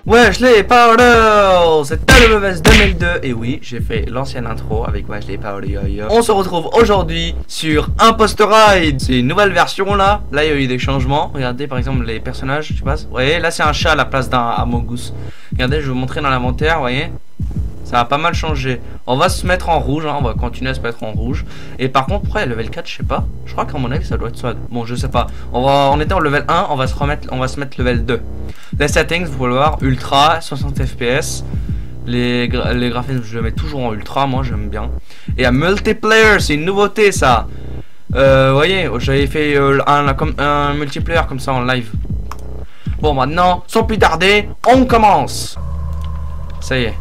Wesh les Powders, c'est TLBS 2002. Et oui, j'ai fait l'ancienne intro avec Wesh les Powders. On se retrouve aujourd'hui sur Imposter Ride. C'est une nouvelle version là. Là il y a eu des changements. Regardez par exemple les personnages, tu passes. Vous voyez, là c'est un chat à la place d'un Among Us. Regardez, je vais vous montrer dans l'inventaire, vous voyez. Ça a pas mal changé. On va se mettre en rouge, hein, on va continuer à se mettre en rouge. Et par contre, pourquoi il y a level 4, je sais pas. Je crois qu'à mon avis, ça doit être soit. Bon, je sais pas. On était en level 1, on va se mettre level 2. Les settings, vous pouvez le voir, ultra, 60 fps. Les graphismes, je les mets toujours en ultra, moi j'aime bien. Et à multiplayer, c'est une nouveauté ça. Vous voyez, j'avais fait un multiplayer comme ça en live. Bon, maintenant, sans plus tarder, on commence. Ça y est.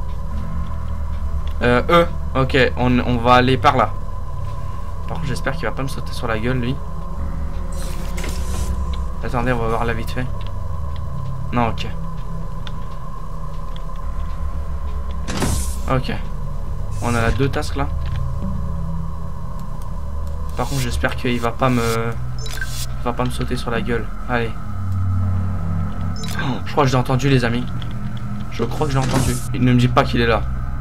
Ok, on va aller par là. Par contre, j'espère qu'il va pas me sauter sur la gueule, lui. Attendez, on va voir là vite fait. Non, ok. Ok. On a la 2 tasks là. Par contre, j'espère qu'il va pas me sauter sur la gueule. Allez. Oh, je crois que j'ai entendu, les amis. Je crois que j'ai entendu. Il ne me dit pas qu'il est là.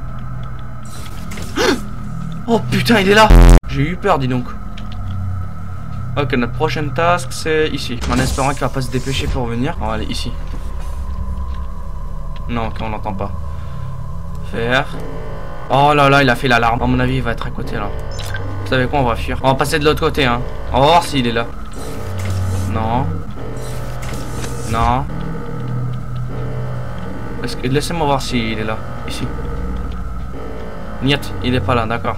Oh putain, il est là. J'ai eu peur, dis donc. Ok, notre prochaine task c'est ici. En espérant qu'il va pas se dépêcher pour venir. On va aller ici. Non, ok, on n'entend pas. Faire. Oh là là, il a fait l'alarme. À mon avis, il va être à côté là. Vous savez quoi, on va fuir. On va passer de l'autre côté, hein. On va voir s'il est là. Non. Non. Laissez-moi voir s'il est là. Ici. Niet, il est pas là, d'accord.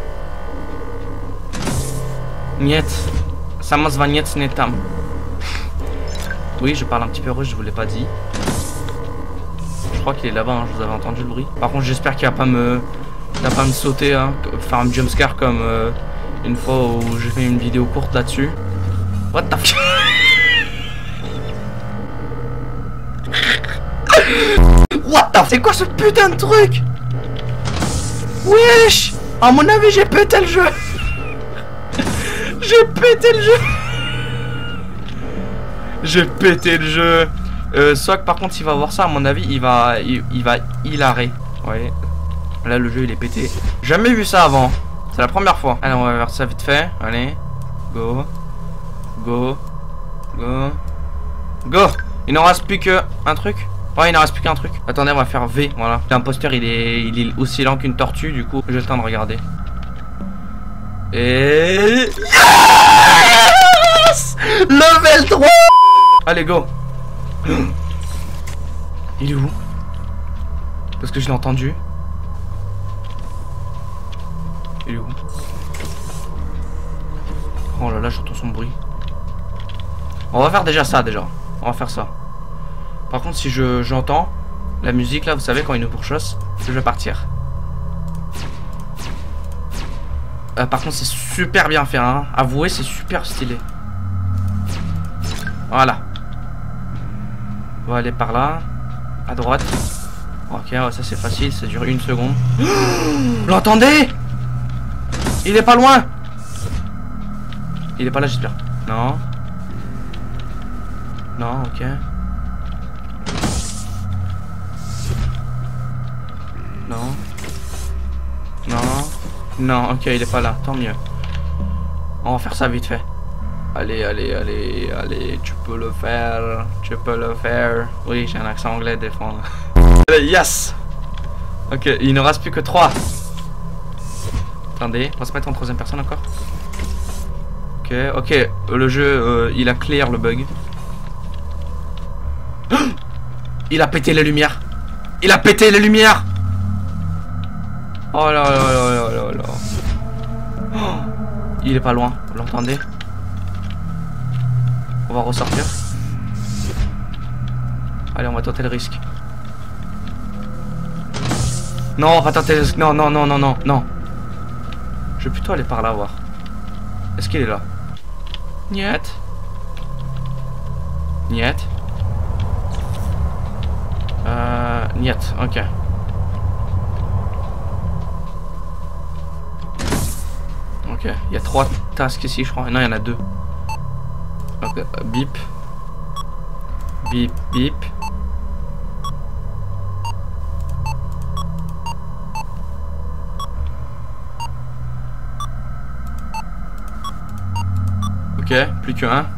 Niet. Sama zva niet netam. Oui, je parle un petit peu russe, je vous l'ai pas dit. Je crois qu'il est là-bas, hein, je vous avais entendu le bruit. Par contre, j'espère qu'il va pas me sauter, hein, faire un jumpscare comme une fois où j'ai fait une vidéo courte là-dessus. What the f... What the f... C'est quoi ce putain de truc? Wesh! À mon avis, j'ai pété le jeu! J'ai pété le jeu! J'ai pété le jeu! Sock, par contre, s'il va voir ça, à mon avis, il va hilarer. Ouais. Là, le jeu, il est pété. Jamais vu ça avant. C'est la première fois. Allez, on va faire ça vite fait. Allez. Go. Go. Go. Go! Il n'en reste plus qu'un truc. Ouais, il n'en reste plus qu'un truc. Attendez, on va faire V, voilà. L'imposteur, il est aussi lent qu'une tortue, du coup, j'ai le temps de regarder. Et... Yes! Level 3! Allez, go! Il est où? Parce que je l'ai entendu. Il est où? Oh là là, j'entends son bruit. On va faire déjà ça, déjà. On va faire ça. Par contre, si j'entends la musique là, vous savez, quand il nous pourchasse, je vais partir. Par contre, c'est super bien fait, hein. Avouez, c'est super stylé. Voilà. On va aller par là, à droite. Ok, ouais, ça c'est facile, ça dure 1 seconde. Vous l'entendez? Il est pas loin. Il est pas là, j'espère. Non. Non, ok. Non. Non. Non, ok, il est pas là, tant mieux. On va faire ça vite fait. Allez, allez, allez, allez, tu peux le faire. Tu peux le faire. Oui, j'ai un accent anglais des fois. Allez, yes. Ok, il ne reste plus que 3. Attendez, on va se mettre en 3e personne encore. Ok, ok, le jeu, il a clear le bug. Il a pété les lumières. Il a pété les lumières. Oh là là là là là là. Oh, il est pas loin, vous l'entendez? On va ressortir. Allez, on va tenter le risque. Non, on va tenter le risque. Non, non, non, non, non, non. Je vais plutôt aller par là voir. Est-ce qu'il est là? Niet. Niet. Niet, ok. Ok, il y a 3 tasks ici, je crois. Non, il y en a 2. Ok, bip. Bip, bip. Ok, plus que un.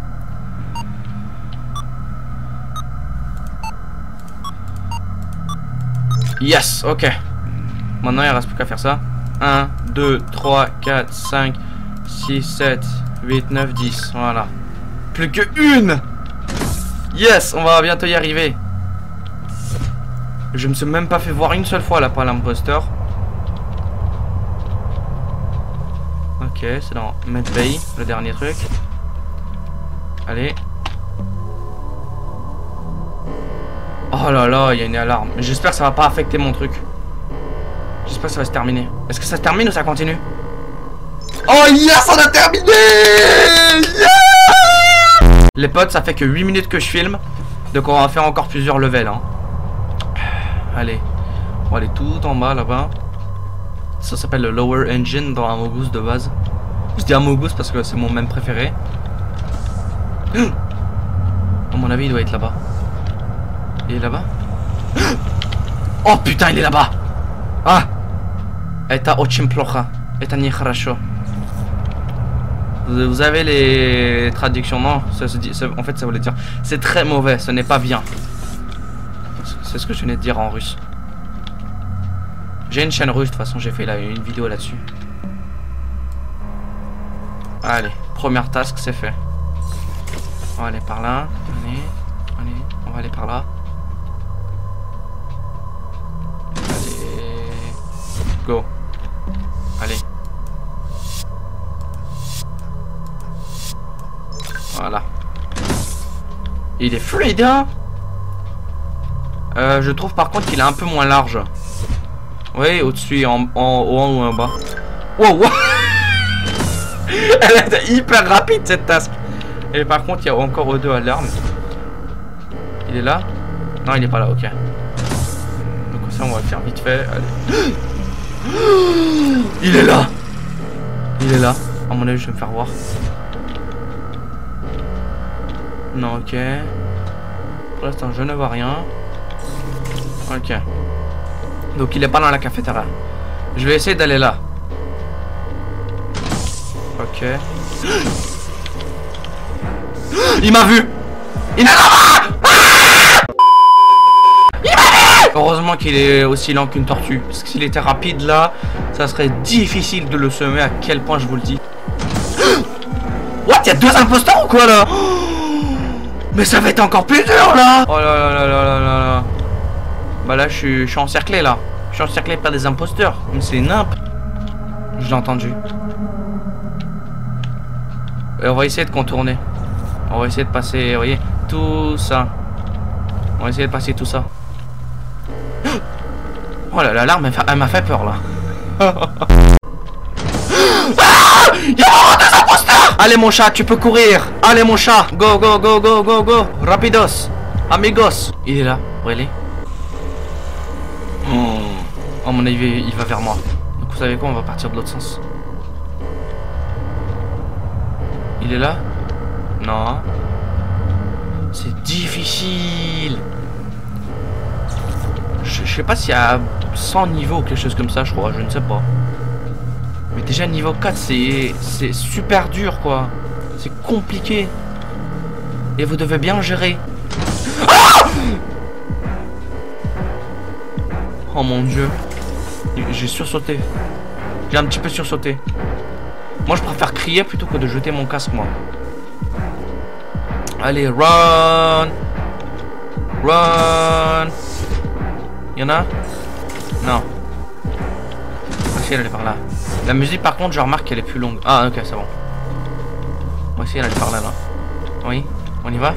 Yes, ok. Maintenant il reste plus qu'à faire ça. 1, 2, 3, 4, 5, 6, 7, 8, 9, 10. Voilà. Plus que une. Yes, on va bientôt y arriver. Je me suis même pas fait voir une seule fois là par l'imposteur. Ok, c'est dans Medbay, le dernier truc. Allez. Oh là là, il y a une alarme. J'espère que ça va pas affecter mon truc. J'espère que ça va se terminer. Est-ce que ça se termine ou ça continue? Oh yes, on a terminé! Yeah! Les potes, ça fait que 8 minutes que je filme. Donc on va faire encore plusieurs levels. Hein. Allez. On va aller tout en bas là-bas. Ça s'appelle le Lower Engine dans Among Us de base. Je dis Among Us parce que c'est mon même préféré. À mon avis, il doit être là-bas. Il est là-bas? Oh putain, il est là-bas! Ah! Eta очень плохо. Это нехорошо. Vous avez les traductions? Non, ça se dit, en fait ça voulait dire c'est très mauvais, ce n'est pas bien. C'est ce que je venais de dire en russe. J'ai une chaîne russe, de toute façon j'ai fait une vidéo là-dessus. Allez, première task, c'est fait. On va aller par là. Allez, on va aller par là. Allez. Go. Allez. Voilà. Il est fluide, hein. Je trouve par contre qu'il est un peu moins large. Oui, au-dessus, en haut ou en bas. Wow, wow. Elle est hyper rapide cette task. Et par contre, il y a encore deux alarmes. Il est là? Non, il est pas là, ok. Donc ça, on va le faire vite fait. Allez. Il est là. Il est là. À mon avis, je vais me faire voir. Non, ok. Pour l'instant, je ne vois rien. Ok. Donc, il est pas dans la cafétéria. Je vais essayer d'aller là. Ok. Il m'a vu. Il est là-bas. Il m'a vu. Heureusement qu'il est aussi lent qu'une tortue. Parce que s'il était rapide là, ça serait difficile de le semer, à quel point je vous le dis. What? Il y a deux imposteurs ou quoi là? Mais ça va être encore plus dur là. Oh là là là là là là là. Bah là je suis encerclé là. Je suis encerclé par des imposteurs. Mais c'est nimp. Je l'ai entendu. Et on va essayer de contourner. On va essayer de passer, vous voyez, tout ça. On va essayer de passer tout ça. Oh là, l'alarme, elle m'a fait peur là. Ah, il y a vraiment des imposteurs. Allez mon chat, tu peux courir. Allez mon chat, go, go, go, go, go, go. Rapidos, amigos. Il est là, really? Oh mon avis, il va vers moi. Donc vous savez quoi, on va partir de l'autre sens. Il est là? Non. C'est difficile. Je sais pas s'il y a 100 niveaux ou quelque chose comme ça, je crois, je ne sais pas. Mais déjà niveau 4, c'est super dur quoi. C'est compliqué. Et vous devez bien gérer. Ah! Oh mon dieu. J'ai sursauté. J'ai un petit peu sursauté. Moi je préfère crier plutôt que de jeter mon casque moi. Allez, run. Run. Y'en a? Non. On va essayer d'aller par là. La musique par contre je remarque qu'elle est plus longue. Ah ok, c'est bon. On va essayer d'aller par là là. Oui, on y va?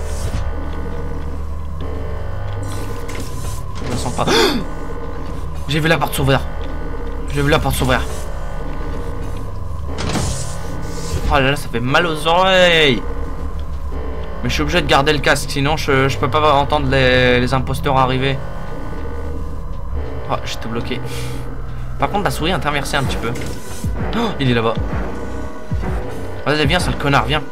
Je me sens pas. J'ai vu la porte s'ouvrir. J'ai vu la porte s'ouvrir. Oh là là, ça fait mal aux oreilles. Mais je suis obligé de garder le casque, sinon je peux pas entendre les imposteurs arriver. Oh, j'étais bloqué. Par contre, la souris a interversé un petit peu. Oh, il est là-bas. Vas-y, viens, sale connard, viens.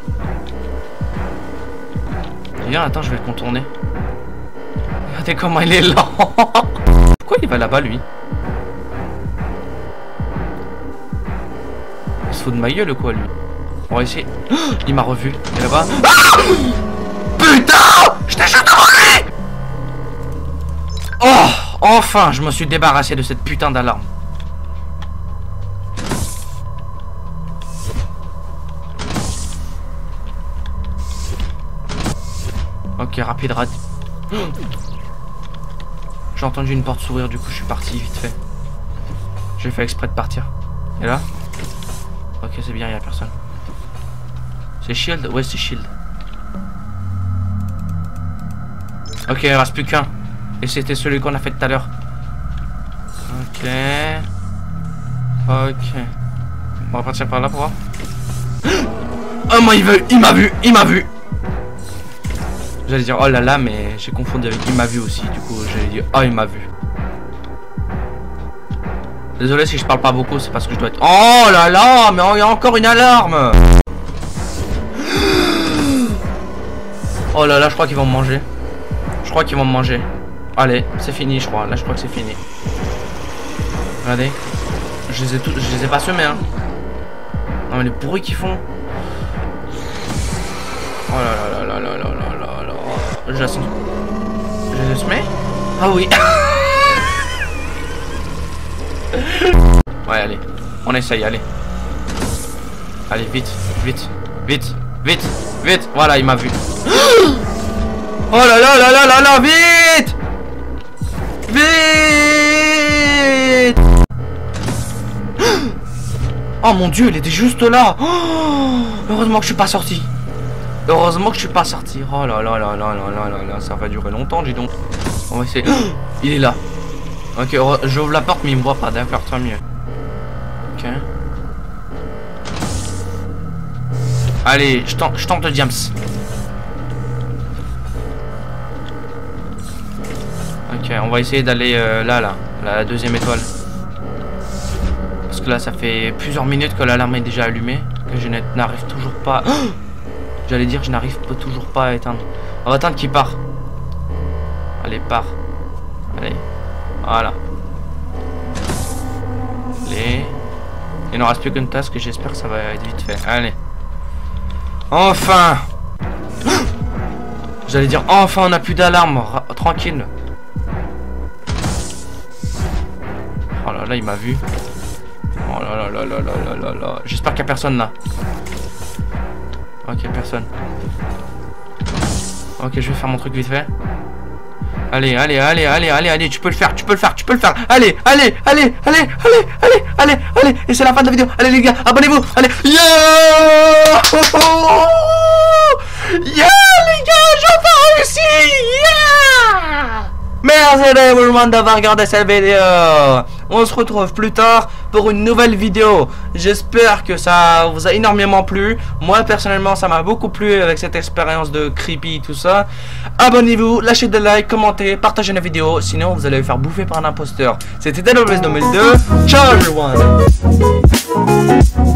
Viens, attends, je vais le contourner. Regardez comment il est lent. Pourquoi il va là-bas, lui? Il se fout de ma gueule ou quoi, lui? On va essayer. Il m'a revu. Et là-bas. Ah, putain, je t'ai juste demandé. Oh, enfin, je me suis débarrassé de cette putain d'alarme. Ok, rapide. J'ai entendu une porte s'ouvrir, du coup je suis parti vite fait. J'ai fait exprès de partir. Et là? Ok, c'est bien, il y a personne. C'est Shield? Ouais, c'est Shield. Ok, il reste plus qu'un. Et c'était celui qu'on a fait tout à l'heure. Ok. Ok. On va partir par là pour voir. Oh, moi, il m'a vu. J'allais dire oh là là, mais j'ai confondu avec il m'a vu aussi. Du coup, j'allais dire oh, il m'a vu. Désolé si je parle pas beaucoup, c'est parce que je dois être. Oh là là, mais il y a encore une alarme. Oh là là, je crois qu'ils vont me manger. Allez, c'est fini, je crois. Là, je crois que c'est fini. Regardez. Je les ai pas semés, hein. Non, mais les bruits qu'ils font. Oh là là là là là là là là. Je les ai semés. Ah oui. Ouais, allez. On essaye, allez. Allez, vite. Voilà, il m'a vu. Oh là là là là là là, vite. Oh mon dieu, il était juste là. Heureusement que je suis pas sorti. Oh là là là là là là là, ça va durer longtemps, dis donc. On va essayer. Il est là. Ok, j'ouvre la porte mais il me voit pas, d'accord, tant mieux. Ok. Allez, je tente le James. Ok, on va essayer d'aller la deuxième étoile. Parce que là, ça fait plusieurs minutes que l'alarme est déjà allumée. Que je n'arrive toujours pas... J'allais dire, je n'arrive toujours pas à éteindre. On va attendre qu'il part. Allez, part. Allez, voilà. Allez. Il n'en reste plus qu'une tasse, que j'espère que ça va être vite fait. Allez. Enfin. J'allais dire, enfin, on n'a plus d'alarme. Tranquille. Oh là là, il m'a vu. Oh là là là là là là là. J'espère qu'il n'y a personne là. Ok, personne. Ok, je vais faire mon truc vite fait. Allez, tu peux le faire. Allez. Et c'est la fin de la vidéo. Allez les gars, abonnez-vous. Allez. Yeah, les gars, j'ai pas réussi. Yeah. Merci tout le monde d'avoir regardé cette vidéo. On se retrouve plus tard pour une nouvelle vidéo. J'espère que ça vous a énormément plu. Moi personnellement ça m'a beaucoup plu avec cette expérience de creepy tout ça. Abonnez-vous, lâchez des likes, commentez, partagez la vidéo. Sinon vous allez vous faire bouffer par un imposteur. C'était Dead Always 2002. Ciao everyone.